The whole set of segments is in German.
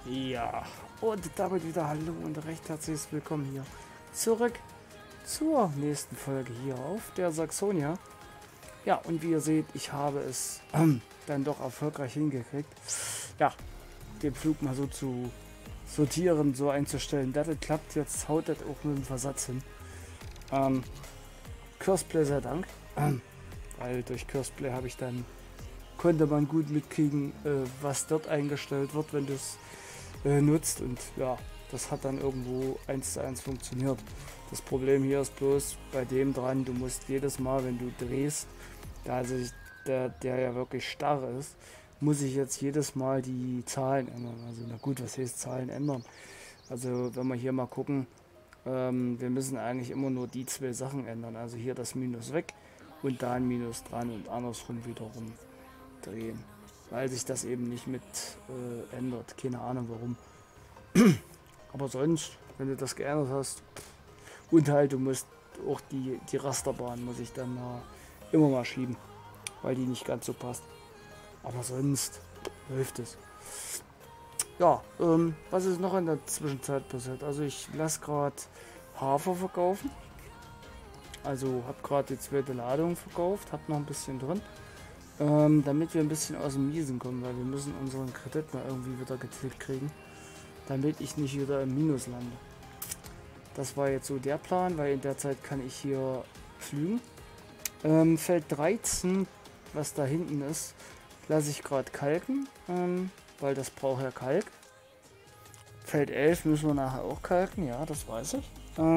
Ja, und damit wieder hallo und recht herzliches Willkommen hier zurück zur nächsten Folge hier auf der Saxonia. Ja, und wie ihr seht, ich habe es dann doch erfolgreich hingekriegt, ja, den Flug mal so zu sortieren, so einzustellen, dass es klappt. Jetzt haut das auch mit dem Versatz hin. Curseplay sei Dank, weil durch Curseplay habe ich dann konnte man gut mitkriegen, was dort eingestellt wird, wenn du es nutzt, und ja, das hat dann irgendwo 1:1 funktioniert. Das Problem hier ist bloß bei dem dran, du musst jedes Mal, wenn du drehst, da sich der ja wirklich starr ist, muss ich jetzt jedes Mal die Zahlen ändern. Also na gut, was heißt Zahlen ändern? Also wenn wir hier mal gucken, wir müssen eigentlich immer nur die zwei Sachen ändern. Also hier das Minus weg und da ein Minus dran und andersrum wiederum drehen, weil sich das eben nicht mit ändert. Keine Ahnung warum. Aber sonst, wenn du das geändert hast, und halt, du musst auch die Rasterbahn muss ich dann immer mal schieben, weil die nicht ganz so passt. Aber sonst läuft es. Ja, was ist noch in der Zwischenzeit passiert? Also ich lasse gerade Hafer verkaufen. Also habe gerade die zweite Ladung verkauft, habe noch ein bisschen drin. Damit wir ein bisschen aus dem Miesen kommen, weil wir müssen unseren Kredit mal irgendwie wieder getilgt kriegen, damit ich nicht wieder im Minus lande. Das war jetzt so der Plan, weil in der Zeit kann ich hier flügen. Feld 13, was da hinten ist, lasse ich gerade kalken, weil das braucht ja Kalk. Feld 11 müssen wir nachher auch kalken, ja, das weiß ich.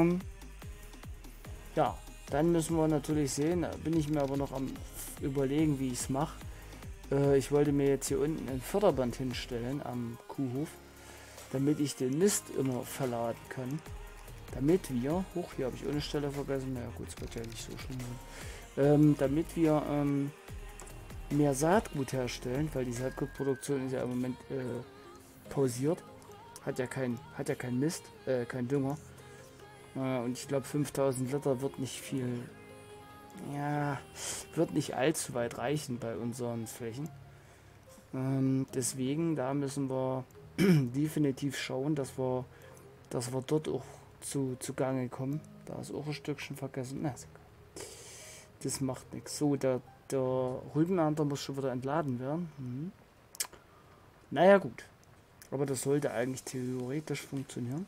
Ja, dann müssen wir natürlich sehen, da bin ich mir aber noch am überlegen, wie ich es mache. Ich wollte mir jetzt hier unten ein Förderband hinstellen am Kuhhof, damit ich den Mist immer verladen kann. Damit wir, hier habe ich eine Stelle vergessen, naja gut, es wird ja nicht so schlimm, damit wir mehr Saatgut herstellen, weil die Saatgutproduktion ist ja im Moment pausiert, hat ja kein Mist, kein Dünger. Und ich glaube 5000 Liter wird nicht viel, ja, wird nicht allzu weit reichen bei unseren Flächen. Deswegen, da müssen wir definitiv schauen, dass wir dort auch zugange kommen. Da ist auch ein Stückchen vergessen. Na, das macht nichts. So, der Rübenander muss schon wieder entladen werden. Naja gut, aber das sollte eigentlich theoretisch funktionieren.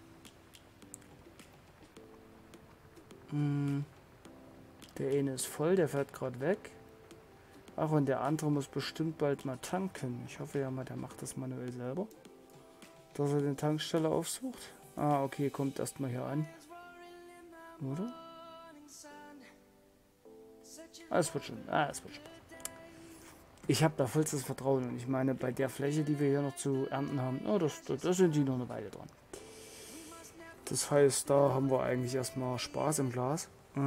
Der eine ist voll, der fährt gerade weg. Ach, und der andere muss bestimmt bald mal tanken. Ich hoffe ja mal, der macht das manuell selber, dass er den Tankstelle aufsucht. Ah, okay, kommt erstmal hier an. Oder? Es wird schon. Es wird schon. Ich habe da vollstes Vertrauen, und ich meine, bei der Fläche, die wir hier noch zu ernten haben, da sind die noch eine Weile dran. Das heißt, da haben wir eigentlich erstmal Spaß im Glas.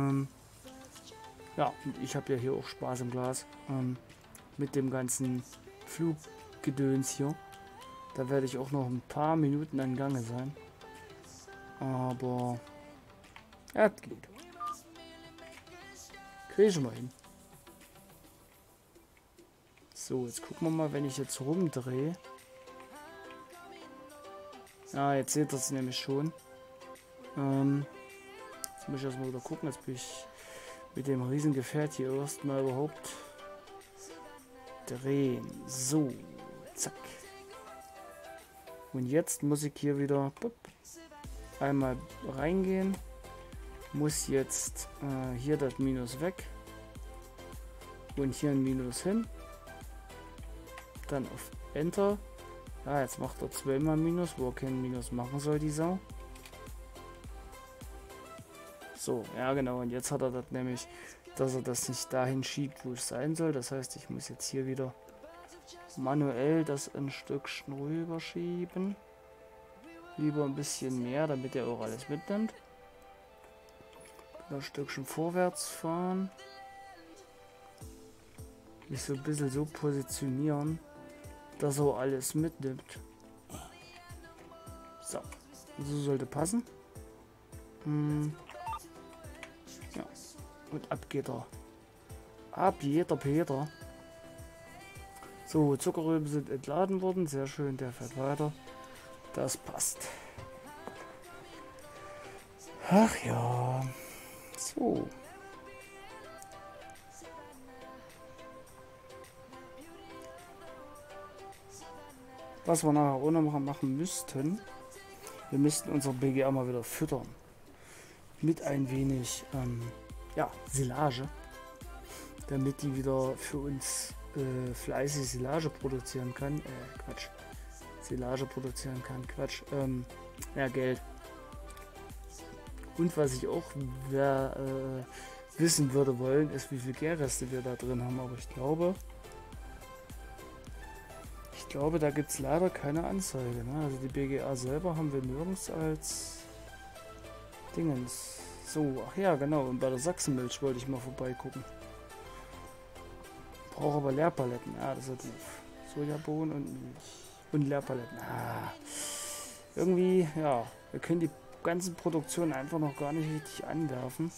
Ja, und ich habe ja hier auch Spaß im Glas mit dem ganzen Fluggedöns hier. Da werde ich auch noch ein paar Minuten in Gange sein. Aber ja, das geht. Kriege ich mal hin. So, jetzt gucken wir mal, wenn ich jetzt rumdrehe. Ja, jetzt seht ihr es nämlich schon. Jetzt muss ich erstmal wieder gucken. Jetzt bin ich mit dem riesen Gefährt hier erstmal überhaupt drehen. So, zack. Und jetzt muss ich hier wieder einmal reingehen. Muss jetzt hier das Minus weg. Und hier ein Minus hin. Dann auf Enter. Ja, jetzt macht er zweimal Minus, wo er kein Minus machen soll, die Sau. So, ja genau, und jetzt hat er das nämlich, dass er das nicht dahin schiebt, wo es sein soll. Das heißt, ich muss jetzt hier wieder manuell das ein Stückchen rüber schieben. Lieber ein bisschen mehr, damit er auch alles mitnimmt. Ein Stückchen vorwärts fahren. Mich so ein bisschen so positionieren, dass er alles mitnimmt. So, so sollte passen. Ja, und ab geht er. Ab jeder Peter. So, Zuckerrüben sind entladen worden. Sehr schön, der fährt weiter. Das passt. Ach ja. So. Was wir nachher auch noch machen müssten, wir müssten unser BGA mal wieder füttern. Mit ein wenig ja, Silage. Damit die wieder für uns fleißig Silage produzieren kann. Quatsch. Silage produzieren kann. Quatsch. Ja, Geld. Und was ich auch wissen würde wollen, ist, wie viel Gärreste wir da drin haben. Aber ich glaube, da gibt es leider keine Anzeige. Ne? Also die BGA selber haben wir nirgends als Dingens. So, ach ja, genau. Und bei der Sachsenmilch wollte ich mal vorbeigucken. Brauche aber Leerpaletten. Ah, das ist doof. Sojabohnen und Milch. Und Leerpaletten. Ah. Irgendwie, ja, wir können die ganzen Produktionen einfach noch gar nicht richtig anwerfen.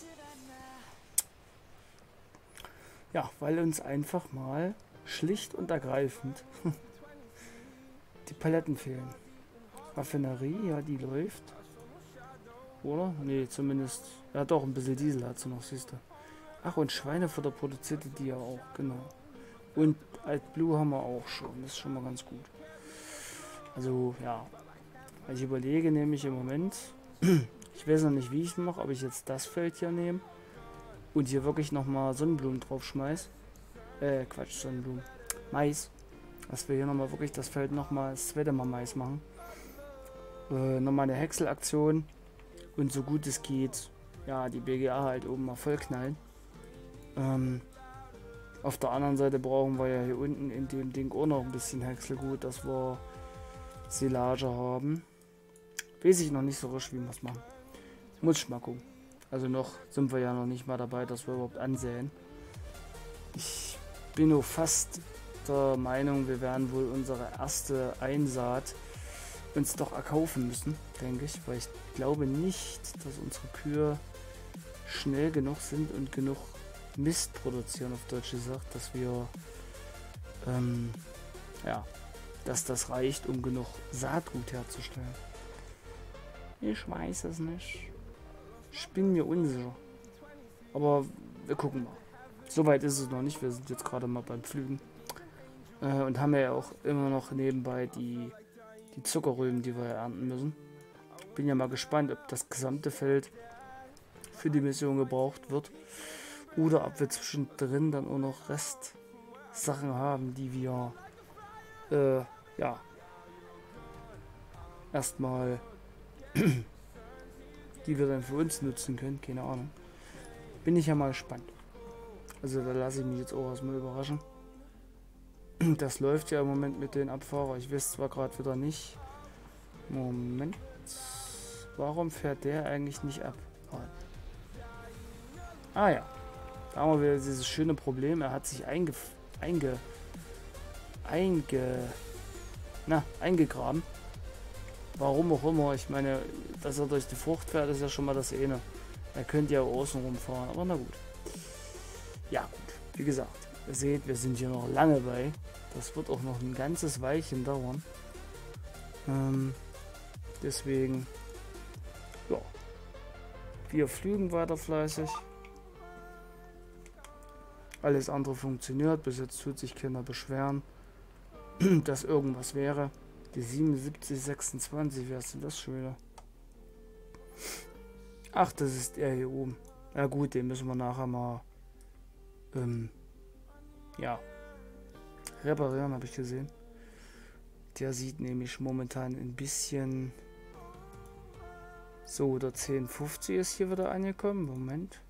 Ja, weil uns einfach mal schlicht und ergreifend die Paletten fehlen. Raffinerie, ja, die läuft. Oder? Nee, zumindest. Ja, doch, ein bisschen Diesel hat sie noch, siehst du. Ach, und Schweinefutter produzierte die ja auch, genau. Und AdBlue haben wir auch schon. Das ist schon mal ganz gut. Also, ja. Ich überlege nämlich im Moment, ich weiß noch nicht, wie ich es mache, ob ich jetzt das Feld hier nehme und hier wirklich nochmal Sonnenblumen drauf schmeiß. Quatsch, Sonnenblumen. Mais. Dass wir hier nochmal wirklich das Feld nochmal das zweite Mal Mais machen. Nochmal eine Häckselaktion und so gut es geht, ja, die BGA halt oben mal voll knallen. Auf der anderen Seite brauchen wir ja hier unten in dem Ding auch noch ein bisschen Häckselgut, dass wir Silage haben. Weiß ich noch nicht so richtig, wie wir es machen. Muss ich mal gucken. Also noch sind wir ja noch nicht mal dabei, dass wir überhaupt ansäen. Ich bin nur fast der Meinung, wir werden wohl unsere erste Einsaat uns doch erkaufen müssen, denke ich. Weil ich glaube nicht, dass unsere Kühe schnell genug sind und genug Mist produzieren, auf Deutsch gesagt, dass wir ja, dass das reicht, um genug Saatgut herzustellen. Ich weiß es nicht. Ich bin mir unsicher. Aber wir gucken mal. Soweit ist es noch nicht. Wir sind jetzt gerade mal beim Pflügen. Und haben ja auch immer noch nebenbei die Zuckerrüben, die wir ernten müssen. Bin ja mal gespannt, ob das gesamte Feld für die Mission gebraucht wird. Oder ob wir zwischendrin dann auch noch Restsachen haben, die wir ja erstmal die wir dann für uns nutzen können, keine Ahnung. Bin ich ja mal gespannt. Also da lasse ich mich jetzt auch erstmal überraschen. Das läuft ja im Moment mit den Abfahrer. Ich weiß zwar gerade wieder nicht. Moment. Warum fährt der eigentlich nicht ab? Ah ja. Da haben wir wieder dieses schöne Problem. Er hat sich eingegraben. Warum auch immer. Ich meine, dass er durch die Frucht fährt, ist ja schon mal das eine. Er könnte ja außen rumfahren, aber na gut. Ja gut, wie gesagt, ihr seht, wir sind hier noch lange bei. Das wird auch noch ein ganzes Weilchen dauern. Deswegen, ja, wir pflügen weiter fleißig. Alles andere funktioniert. Bis jetzt tut sich keiner beschweren, dass irgendwas wäre. Die 7726, wer ist denn das schon wieder? Ach, das ist er hier oben. Ja gut, den müssen wir nachher mal ja, reparieren, habe ich gesehen. Der sieht nämlich momentan ein bisschen so, der 1050 ist hier wieder angekommen. Moment.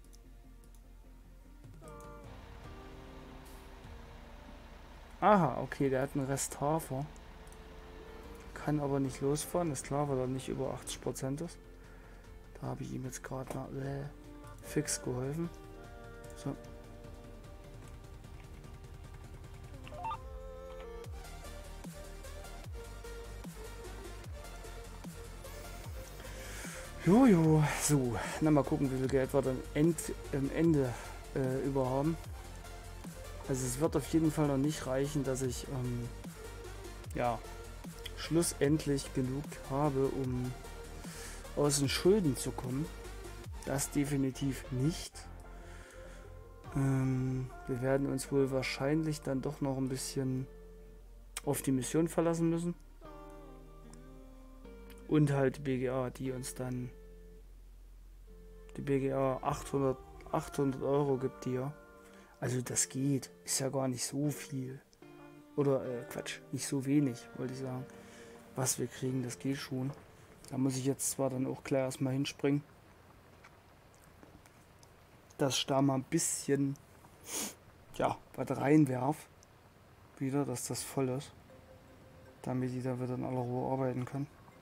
Aha, okay, der hat einen Rest Hafer. Kann aber nicht losfahren, ist klar, weil er nicht über 80% ist. Da habe ich ihm jetzt gerade mal fix geholfen. So. Jojo, so, na mal gucken, wie viel Geld wir dann am Ende über haben. Also es wird auf jeden Fall noch nicht reichen, dass ich ja schlussendlich genug habe, um aus den Schulden zu kommen. Das definitiv nicht. Wir werden uns wohl wahrscheinlich dann doch noch ein bisschen auf die Mission verlassen müssen. Und halt die BGA, die uns dann die BGA 800 Euro gibt dir. Also das geht. Ist ja gar nicht so viel. Oder Quatsch, nicht so wenig, wollte ich sagen. Was wir kriegen, das geht schon. Da muss ich jetzt zwar dann auch gleich erstmal hinspringen, dass ich da mal ein bisschen was reinwerf. Wieder, dass das voll ist. Damit die da wieder in aller Ruhe arbeiten kann.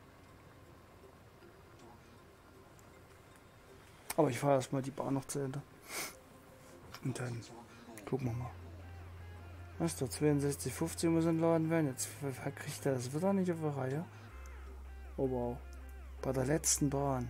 Aber ich fahre erstmal die Bahn noch zu Ende. Und dann gucken wir mal. Was, der 6250 muss entladen werden. Jetzt kriegt er das wieder nicht auf der Reihe. Oh wow. Bei der letzten Bahn.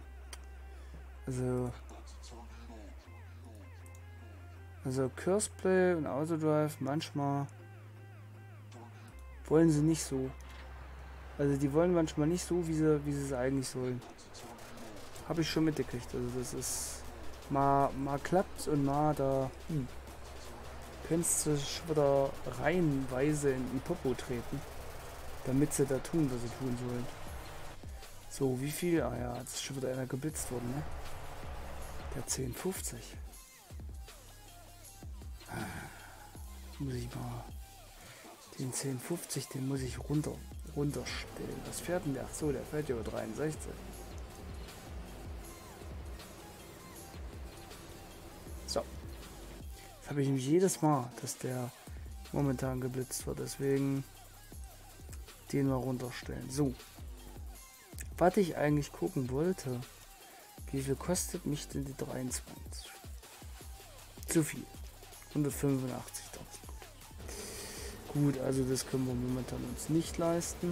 Also Curseplay und Autodrive manchmal wollen sie nicht so. Also die wollen manchmal nicht so, wie sie es eigentlich sollen. Habe ich schon mitgekriegt. Also das ist mal klappt's und mal da könntest du wieder reihenweise in den Popo treten, damit sie da tun, was sie tun sollen. So, wie viel? Ah ja, jetzt ist schon wieder einer geblitzt worden, ne? Der 1050. Muss ich mal den 1050, den muss ich runterstellen. Was fährt denn der? Ach so, der fährt ja über 63. So. Das habe ich nämlich jedes Mal, dass der momentan geblitzt wird. Deswegen den mal runterstellen. So. Was ich eigentlich gucken wollte, wie viel kostet mich denn die 23? Zu viel. 185.000. Gut, also das können wir momentan uns nicht leisten.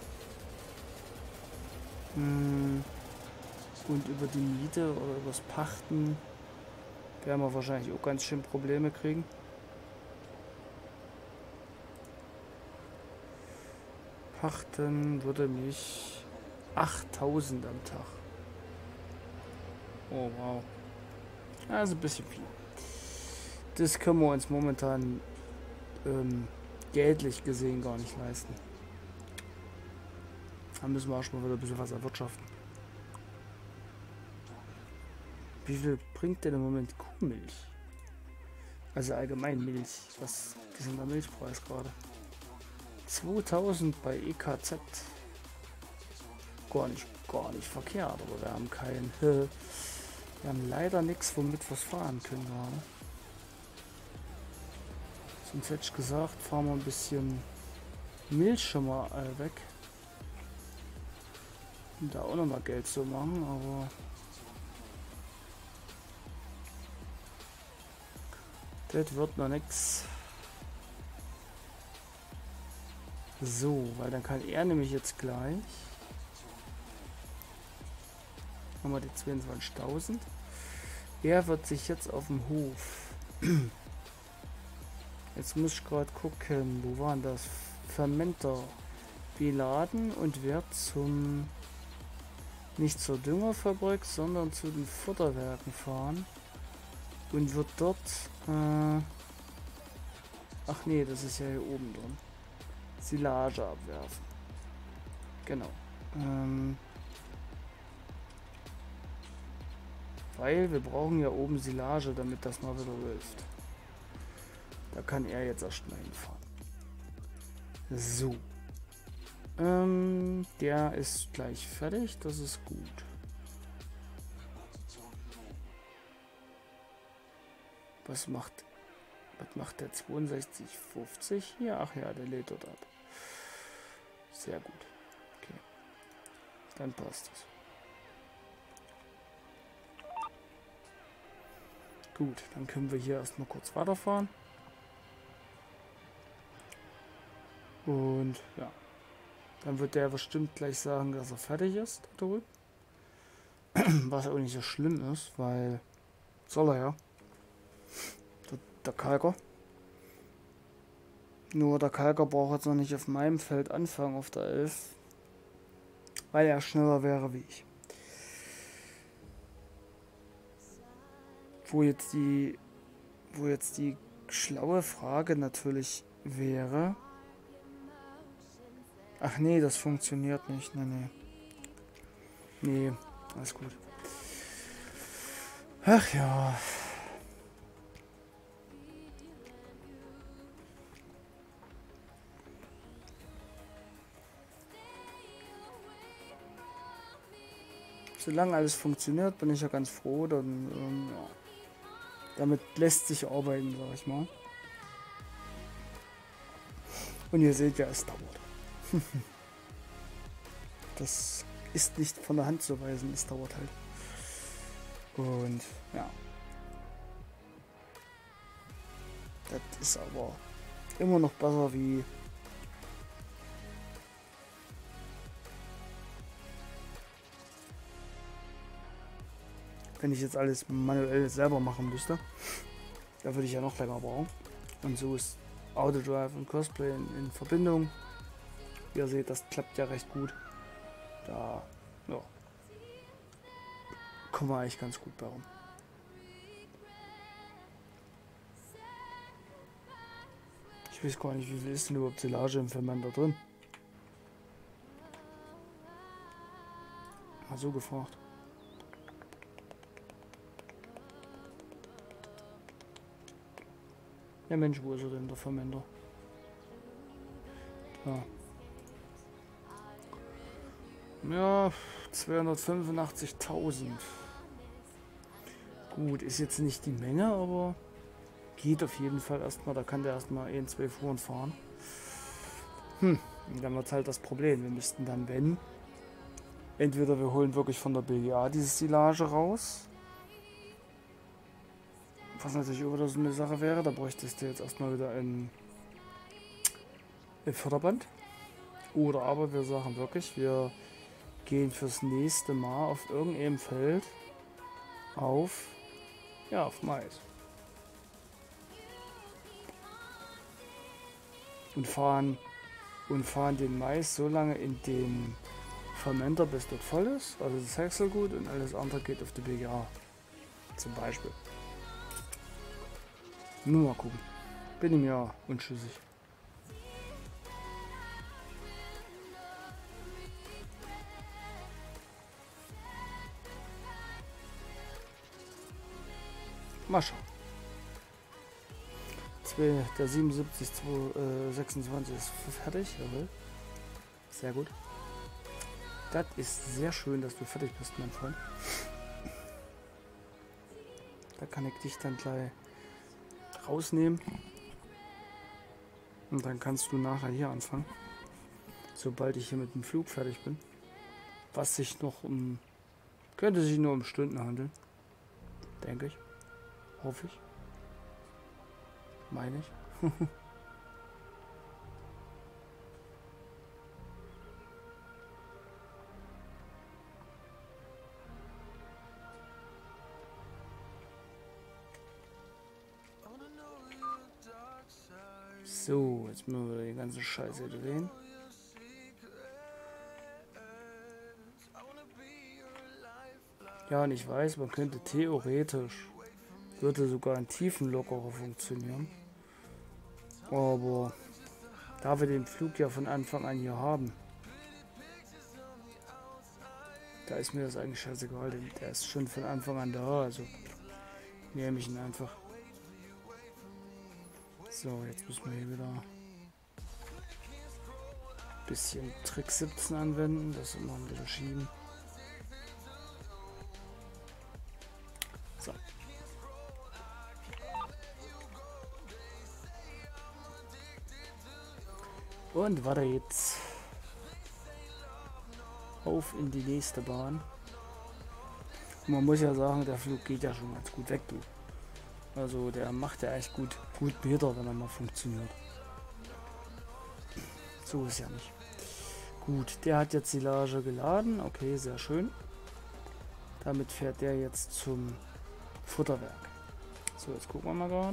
Und über die Miete oder übers Pachten werden wir wahrscheinlich auch ganz schön Probleme kriegen. Pachten würde mich 8.000 am Tag. Oh wow. Also ein bisschen viel. Das können wir uns momentan geldlich gesehen gar nicht leisten. Da müssen wir auch schon mal wieder ein bisschen was erwirtschaften. Wie viel bringt denn im Moment Kuhmilch? Also allgemein Milch. Was ist denn der Milchpreis gerade? 2000 bei EKZ. Gar nicht verkehrt, aber wir haben wir haben leider nichts, womit wir es fahren können gerade. Sonst hätte ich gesagt, fahren wir ein bisschen Milch schon mal weg. Um da auch noch mal Geld zu machen, aber das wird noch nix. So, weil dann kann er nämlich jetzt gleich. Haben wir die 22.000. Er wird sich jetzt auf dem Hof. Jetzt muss ich gerade gucken, wo waren das? Fermenter beladen und wird nicht zur Düngerfabrik, sondern zu den Futterwerken fahren und wird dort ach nee, das ist ja hier oben drin. Silage abwerfen. Genau. Weil wir brauchen ja oben Silage, damit das mal wieder läuft. Da kann er jetzt erstmal hinfahren. So. Der ist gleich fertig. Das ist gut. Was macht der 6250 hier? Ach ja, der lädt dort ab. Sehr gut. Okay. Dann passt es. Gut, dann können wir hier erstmal kurz weiterfahren. Und ja, dann wird der bestimmt gleich sagen, dass er fertig ist da drüben. Was auch nicht so schlimm ist, weil soll er ja. Der Kalker. Nur der Kalker braucht jetzt noch nicht auf meinem Feld anfangen auf der 11. weil er schneller wäre wie ich. Wo jetzt die schlaue Frage natürlich wäre... Ach nee, das funktioniert nicht. Nee, alles gut. Ach ja. Solange alles funktioniert, bin ich ja ganz froh. Dann, ja. Damit lässt sich arbeiten, sag ich mal. Und ihr seht ja, es dauert. Das ist nicht von der Hand zu weisen, es dauert halt. Und ja. Das ist aber immer noch besser wie wenn ich jetzt alles manuell selber machen müsste. Da würde ich ja noch länger brauchen. Und so ist Autodrive und Cosplay in Verbindung. Wie ihr seht, das klappt ja recht gut. Da ja, kommen wir eigentlich ganz gut bei rum. Ich weiß gar nicht, wie viel ist denn überhaupt Silage im Fermenter drin? Mal so gefragt. Ja Mensch, wo ist er denn, der Fermenter? Da. Ja, 285.000. Gut, ist jetzt nicht die Menge, aber geht auf jeden Fall erstmal. Da kann der erstmal 1-2 Fuhren fahren. Und dann wird halt das Problem. Wir müssten dann, wenn, entweder wir holen wirklich von der BGA diese Silage raus. Was natürlich auch wieder so eine Sache wäre, da bräuchtest du jetzt erstmal wieder ein Förderband. Oder aber wir sagen wirklich, wir gehen fürs nächste Mal auf irgendeinem Feld auf Mais. Und fahren den Mais so lange in den Fermenter, bis dort voll ist, also das Häckselgut, und alles andere geht auf die BGA. Zum Beispiel. Nur mal gucken. Bin ich mir unschlüssig. Mal schauen. Der 77-26 ist fertig. Jawohl. Sehr gut. Das ist sehr schön, dass du fertig bist, mein Freund. Da kann ich dich dann gleich rausnehmen. Und dann kannst du nachher hier anfangen. Sobald ich hier mit dem Flug fertig bin. Was sich noch könnte sich nur um Stunden handeln. Denke ich. Hoffe ich. Meine ich. So, jetzt müssen wir die ganze Scheiße drehen. Ja, und ich weiß, man könnte theoretisch, würde sogar ein Tiefenlockerer funktionieren. Aber da wir den Flug ja von Anfang an hier haben, da ist mir das eigentlich scheißegal, denn der ist schon von Anfang an da, also nehme ich ihn einfach. So, jetzt müssen wir hier wieder ein bisschen Trick 17 anwenden, das immer ein bisschen schieben. So. Und weiter jetzt. Auf in die nächste Bahn. Und man muss ja sagen, der Flug geht ja schon ganz gut weg, du. Also der macht ja echt gut Meter, wenn er mal funktioniert. So ist ja nicht. Gut, der hat jetzt Silage geladen. Okay, sehr schön. Damit fährt der jetzt zum Futterwerk. So, jetzt gucken wir mal gerade.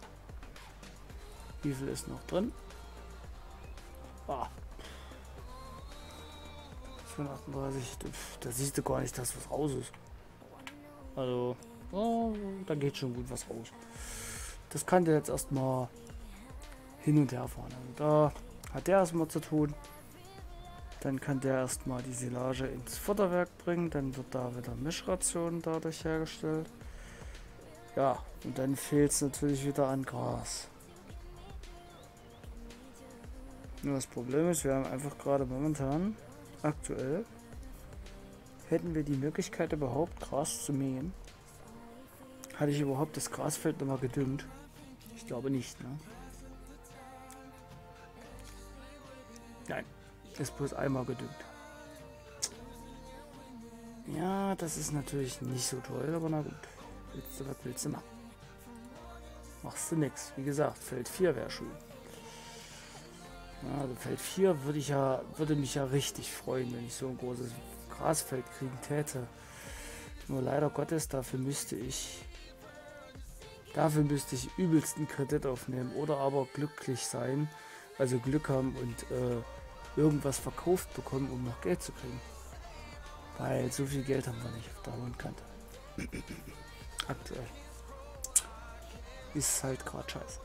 Wie viel ist noch drin? Für 38, da siehst du gar nicht, dass was raus ist. Also, oh, da geht schon gut was raus. Das kann der jetzt erstmal hin und her fahren. Also da hat der erstmal zu tun. Dann kann der erstmal die Silage ins Futterwerk bringen. Dann wird da wieder Mischration dadurch hergestellt. Ja, und dann fehlt es natürlich wieder an Gras. Nur das Problem ist, wir haben einfach gerade momentan, aktuell, hätten wir die Möglichkeit überhaupt Gras zu mähen. Hatte ich überhaupt das Grasfeld nochmal gedüngt? Ich glaube nicht, ne? Nein, ist bloß einmal gedüngt. Ja, das ist natürlich nicht so toll, aber na gut. Was willst du machen? Machst du nix. Wie gesagt, Feld 4 wäre schön. Ja, also Feld 4 würde mich ja richtig freuen, wenn ich so ein großes Grasfeld kriegen täte. Nur leider Gottes, dafür müsste ich übelsten Kredit aufnehmen oder aber glücklich sein, also Glück haben und irgendwas verkauft bekommen, um noch Geld zu kriegen. Weil so viel Geld haben wir nicht auf der hohen Kante. Aktuell. Ist halt gerade scheiße.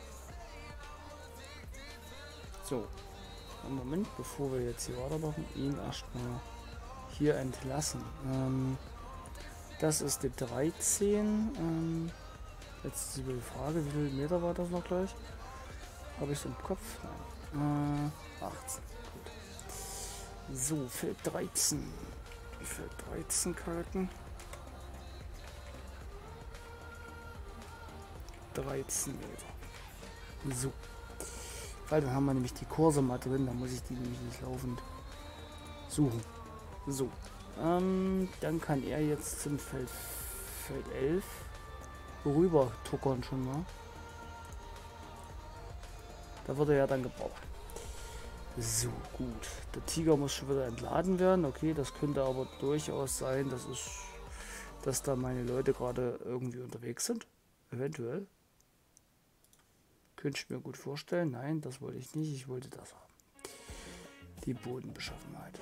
So. Einen Moment, bevor wir jetzt hier weitermachen, ihn erstmal hier entlassen. Das ist die 13. Jetzt ist die Frage, wie viele Meter war das noch gleich? Habe ich es im Kopf? Nein. 18. Gut. So, Feld 13. Feld 13 kalten. 13 Meter. So. Weil dann haben wir nämlich die Kurse mal drin, dann muss ich die nämlich nicht laufend suchen. So. Dann kann er jetzt zum Feld 11 rüber tuckern schon mal. Da wird er ja dann gebraucht. So, gut. Der Tiger muss schon wieder entladen werden. Okay, das könnte aber durchaus sein, dass da meine Leute gerade irgendwie unterwegs sind. Eventuell. Könnte ich mir gut vorstellen. Nein, das wollte ich nicht. Ich wollte das haben. Die Bodenbeschaffenheit.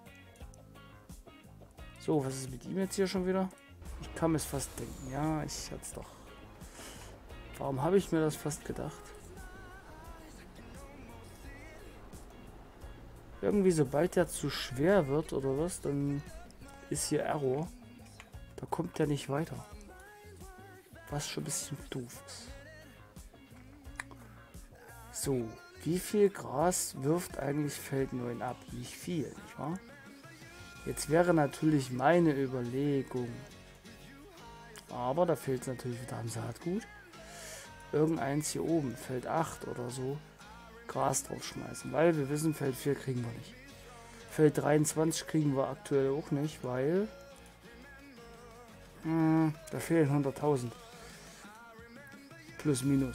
So, was ist mit ihm jetzt hier schon wieder? Ich kann mir es fast denken. Ja, ich hatte es doch. Warum habe ich mir das fast gedacht? Irgendwie, sobald der zu schwer wird oder was, dann ist hier Error. Da kommt der nicht weiter. Was schon ein bisschen doof ist. So, wie viel Gras wirft eigentlich Feld 9 ab? Nicht viel, nicht wahr? Jetzt wäre natürlich meine Überlegung, aber da fehlt es natürlich wieder am Saatgut, irgendeins hier oben, Feld 8 oder so, Gras drauf schmeißen, weil wir wissen, Feld 4 kriegen wir nicht. Feld 23 kriegen wir aktuell auch nicht, weil da fehlen 100.000. Plus, minus.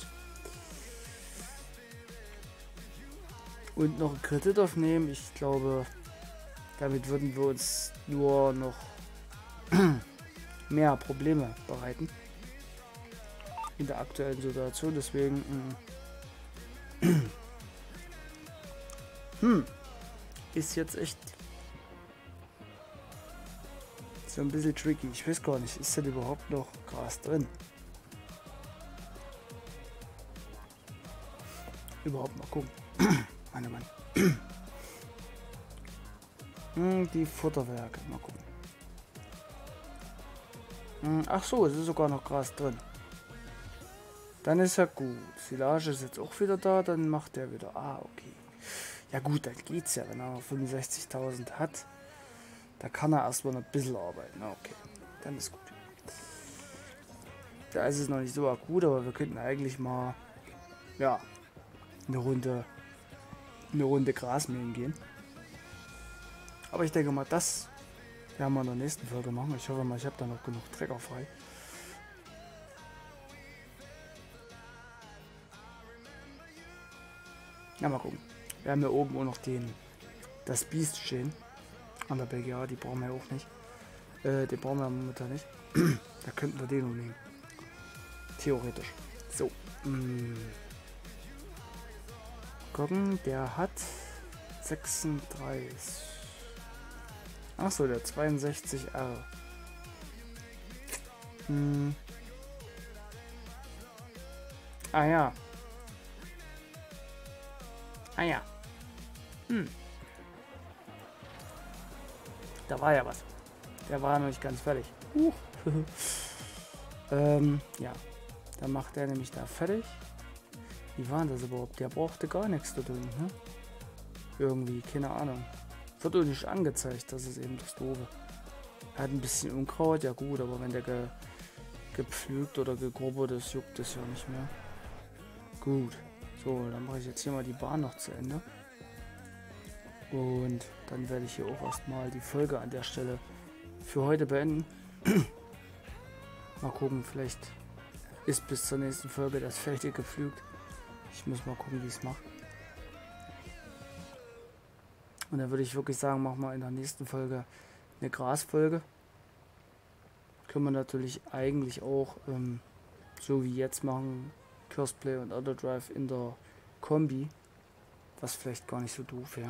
Und noch einen Kredit aufnehmen. Ich glaube, damit würden wir uns nur noch mehr Probleme bereiten. In der aktuellen Situation. Deswegen ist jetzt echt so ein bisschen tricky. Ich weiß gar nicht, ist denn überhaupt noch Gras drin? Überhaupt mal gucken. Meine Mann. Die Futterwerke, mal gucken. Ach so, es ist sogar noch Gras drin. Dann ist ja gut. Silage ist jetzt auch wieder da, dann macht der wieder. Ah, okay. Ja gut, dann geht's ja, wenn er noch 65.000 hat. Da kann er erstmal noch ein bisschen arbeiten. Okay, dann ist gut. Da ist es noch nicht so akut, aber wir könnten eigentlich mal, ja, eine Runde Gras mähen gehen. Aber ich denke mal, das werden wir in der nächsten Folge machen. Ich hoffe mal, ich habe da noch genug Trecker frei. Ja, mal gucken. Wir haben ja oben auch noch das Biest stehen. An der BGA, die brauchen wir auch nicht. Den brauchen wir momentan nicht. Da könnten wir den noch nehmen. Theoretisch. So. Gucken, der hat 36. Achso, der 62R. Ah ja. Ah ja. Da war ja was. Der war noch nicht ganz fertig. Ja. Dann macht er nämlich da fertig. Wie war das überhaupt? Der brauchte gar nichts da drin, ne? Irgendwie, keine Ahnung. Wird auch nicht angezeigt, das ist eben das Doofe. Er hat ein bisschen Unkraut, ja gut, aber wenn der gepflügt oder gegrubbert ist, juckt es ja nicht mehr. Gut. So, dann mache ich jetzt hier mal die Bahn noch zu Ende. Und dann werde ich hier auch erstmal die Folge an der Stelle für heute beenden. Mal gucken, vielleicht ist bis zur nächsten Folge das Feld hier gepflügt. Ich muss mal gucken, wie ich es mache. Und dann würde ich wirklich sagen, machen wir in der nächsten Folge eine Grasfolge. Können wir natürlich eigentlich auch so wie jetzt machen, Curseplay und Autodrive in der Kombi. Was vielleicht gar nicht so doof wäre.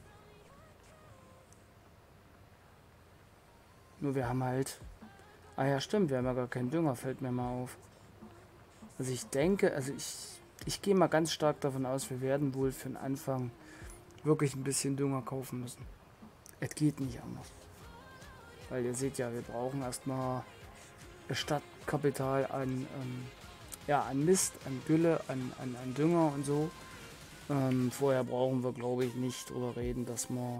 Nur wir haben halt... Ah ja, stimmt, wir haben ja gar keinen Dünger, fällt mir mal auf. Also ich denke, ich gehe mal ganz stark davon aus, wir werden wohl für den Anfang wirklich ein bisschen Dünger kaufen müssen. Es geht nicht anders. Weil ihr seht ja, wir brauchen erstmal Startkapital an Mist, an Gülle, an Dünger und so. Vorher brauchen wir, glaube ich, nicht drüber reden, dass wir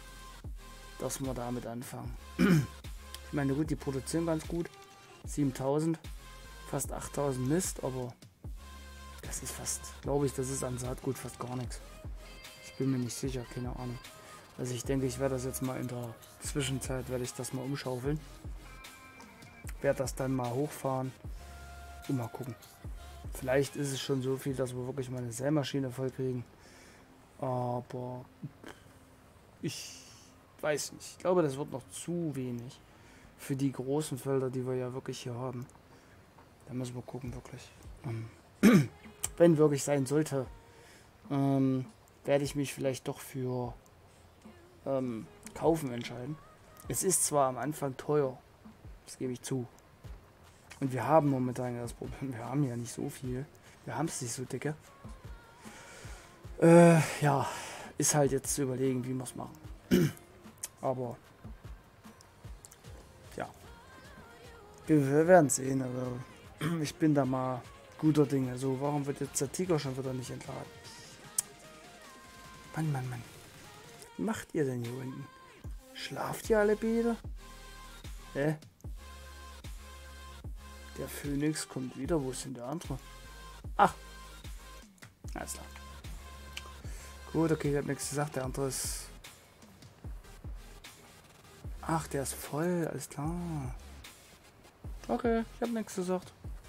damit anfangen. Ich meine, gut, die produzieren ganz gut. 7000, fast 8000 Mist, aber das ist fast, glaube ich, das ist an Saatgut fast gar nichts. Ich bin mir nicht sicher, keine Ahnung. Also ich denke, ich werde das jetzt mal in der Zwischenzeit, werde ich das mal umschaufeln. Werde das dann mal hochfahren und mal gucken. Vielleicht ist es schon so viel, dass wir wirklich mal eine Sämaschine voll kriegen. Aber ich weiß nicht. Ich glaube, das wird noch zu wenig für die großen Felder, die wir ja wirklich hier haben. Da müssen wir gucken, wirklich. Wenn wirklich sein sollte, werde ich mich vielleicht doch für Kaufen entscheiden. Es ist zwar am Anfang teuer, das gebe ich zu. Und wir haben momentan das Problem, wir haben ja nicht so viel. Wir haben es nicht so dicke. Ja, ist halt jetzt zu überlegen, wie wir es machen. Aber ja, wir werden sehen. Also ich bin da mal guter Dinge. So, warum wird jetzt der Tiger schon wieder nicht entladen? Mann. Was macht ihr denn hier unten? Schlaft ihr alle beide? Der Phönix kommt wieder. Wo ist denn der andere? Ach. Alles klar. Gut, okay, ich habe nichts gesagt. Der andere ist... Ach, der ist voll. Alles klar. Okay, ich habe nichts gesagt.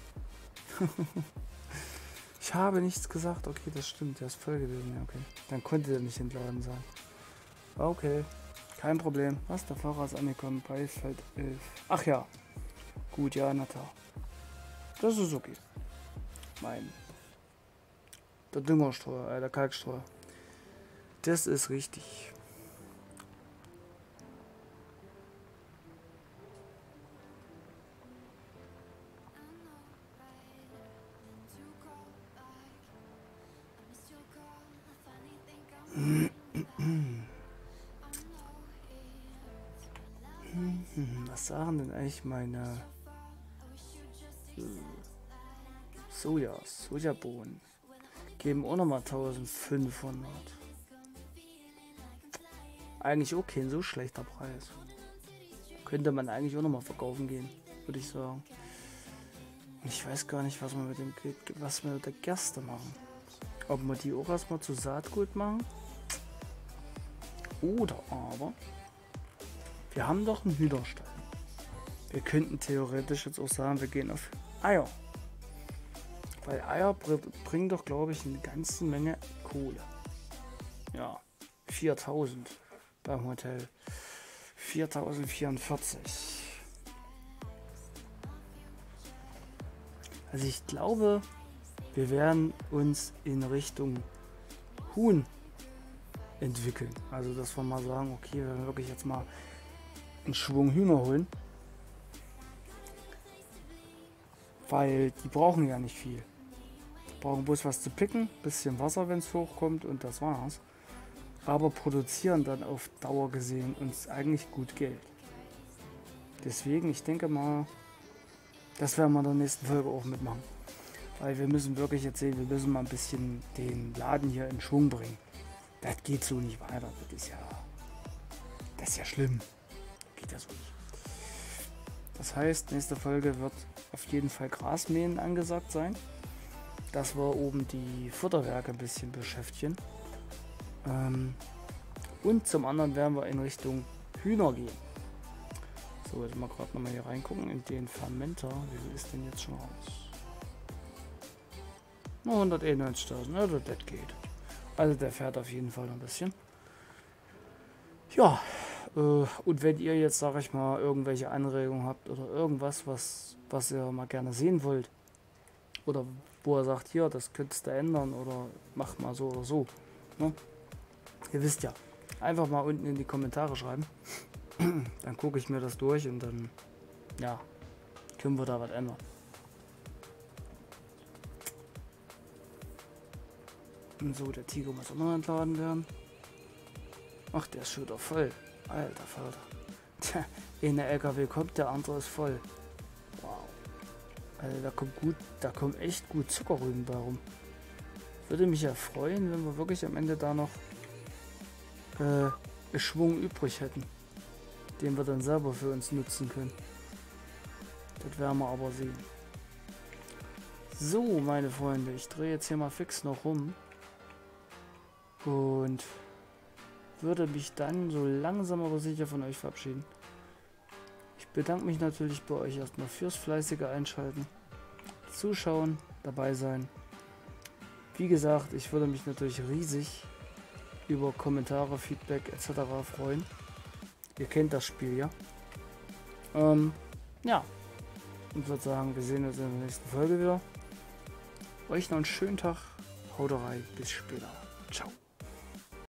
Ich habe nichts gesagt. Okay, das stimmt. Der ist voll gewesen. Ja, okay. Dann konnte der nicht entladen sein. Okay. Kein Problem. Was? Der Fahrer ist angekommen. Preisfeld 11. Ach ja. Gut, ja, Nata. Das ist okay. Der Düngerstreuer, der Kalkstreuer. Das ist richtig. Was sagen denn eigentlich meine Sojabohnen? Geben auch nochmal 1500. Eigentlich auch kein so schlechter Preis. Könnte man eigentlich auch nochmal verkaufen gehen, würde ich sagen. Und ich weiß gar nicht, was wir mit der Gerste machen. Ob wir die auch erstmal zu Saatgut machen? Oder aber wir haben doch einen Hühnerstall. Wir könnten theoretisch jetzt auch sagen, wir gehen auf Eier. Weil Eier bringen doch, glaube ich, eine ganze Menge Kohle. Ja, 4000 beim Hotel. 4044. Also ich glaube, wir werden uns in Richtung Huhn entwickeln. Also dass wir mal sagen, okay, wir werden wirklich jetzt mal einen Schwung Hühner holen. Weil die brauchen ja nicht viel. Die brauchen bloß was zu picken, bisschen Wasser, wenn es hochkommt und das war's. Aber produzieren dann auf Dauer gesehen uns eigentlich gut Geld. Deswegen, ich denke mal, das werden wir in der nächsten Folge auch mitmachen. Weil wir müssen wirklich jetzt sehen, wir müssen mal ein bisschen den Laden hier in Schwung bringen. Das geht so nicht weiter. Das ist ja schlimm. Geht ja so nicht. Das heißt, nächste Folge wird auf jeden Fall Grasmähen angesagt sein. Dass wir oben die Futterwerke ein bisschen beschäftigen. Und zum anderen werden wir in Richtung Hühner gehen. So, jetzt mal gerade nochmal hier reingucken in den Fermenter. Wie viel ist denn jetzt schon raus? Nur 191.000, also das geht. Also der fährt auf jeden Fall noch ein bisschen. Ja, und wenn ihr jetzt, sag ich mal, irgendwelche Anregungen habt oder irgendwas, was ihr mal gerne sehen wollt, oder wo er sagt, hier, das könntest du ändern oder mach mal so oder so. Ne? Ihr wisst ja, einfach mal unten in die Kommentare schreiben. Dann gucke ich mir das durch und dann, ja, können wir da was ändern. Und so, der Tigo muss auch noch entladen werden. Ach, der ist schon wieder voll. Alter Vater. Tja, eine LKW kommt, der andere ist voll. Wow. Also da kommt echt gut Zuckerrüben bei rum. Würde mich ja freuen, wenn wir wirklich am Ende da noch einen Schwung übrig hätten, den wir dann selber für uns nutzen können. Das werden wir aber sehen. So, meine Freunde, ich drehe jetzt hier mal fix noch rum und würde mich dann so langsam aber sicher von euch verabschieden. Ich bedanke mich natürlich bei euch erstmal fürs fleißige Einschalten, Zuschauen, dabei sein. Wie gesagt, ich würde mich natürlich riesig über Kommentare, Feedback etc. freuen. Ihr kennt das Spiel, ja? Ja. Und würde sagen, wir sehen uns in der nächsten Folge wieder. Euch noch einen schönen Tag. Haut rein. Bis später. Ciao.